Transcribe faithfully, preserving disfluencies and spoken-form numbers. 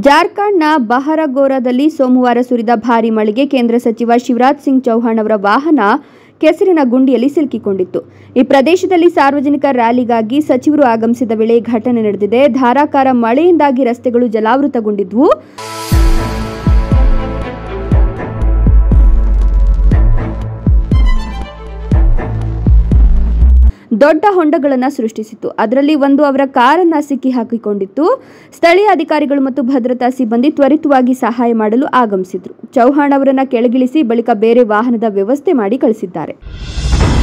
ಜಾರ್ಖಂಡ್ನ ಬಹರಗೋರಾದಲ್ಲಿ ಸೋಮವಾರ ಸುರಿದ ಭಾರೀ ಮಳೆಗೆ ಕೇಂದ್ರ ಸಚಿವ ಶಿವರಾಜ್ ಸಿಂಗ್ ಚೌಹಾಣ್ ಅವರ ವಾಹನ ಕೆಸರಿನ ಗುಂಡಿಯಲ್ಲಿ ಸಿಲುಕಿಕೊಂಡಿತ್ತು. ಈ ಪ್ರದೇಶದಲ್ಲಿ ಸಾರ್ವಜನಿಕ ರ್ಯಾಲಿಗಾಗಿ ಸಚಿವರು ಆಗಮಿಸಿದ ವೇಳೆ ಘಟನೆ ನಡೆದಿದೆ. ಧಾರಾಕಾರ ಮಳೆಯಿಂದಾಗಿ ರಸ್ತೆಗಳು ಜಲಾವೃತಗೊಂಡಿದ್ವು. ದೊಡ್ಡ ಹೊಂಡಗಳನ್ನು ಸೃಷ್ಟಿಸಿತ್ತು. ಅದರಲ್ಲಿ ಒಂದು ಅವರ ಕಾರನ್ನು ಸಿಕ್ಕಿ ಹಾಕಿಕೊಂಡಿತ್ತು. ಸ್ಥಳೀಯ ಅಧಿಕಾರಿಗಳು ಮತ್ತು ಭದ್ರತಾ ಸಿಬ್ಬಂದಿ ತ್ವರಿತವಾಗಿ ಸಹಾಯ ಮಾಡಲು ಆಗಮಿಸಿದ್ರು. ಚೌಹಾಣ್ ಅವರನ್ನು ಕೆಳಗಿಳಿಸಿ ಬಳಿಕ ಬೇರೆ ವಾಹನದ ವ್ಯವಸ್ಥೆ ಮಾಡಿ ಕಳಿಸಿದ್ದಾರೆ.